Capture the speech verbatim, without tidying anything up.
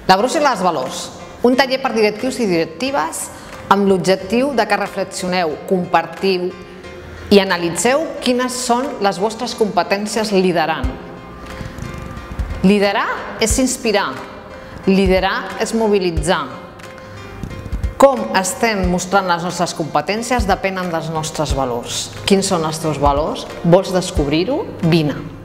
La brúixola dels valors, un taller per directius i directives amb l'objectiu de que reflexioneu, compartiu i analitzeu quines són les vostres competències liderant. Liderar és inspirar, liderar és mobilitzar. Com estem mostrant les nostres competències depenen dels nostres valors. Quins són els teus valors? Vols descobrir-ho? Vine!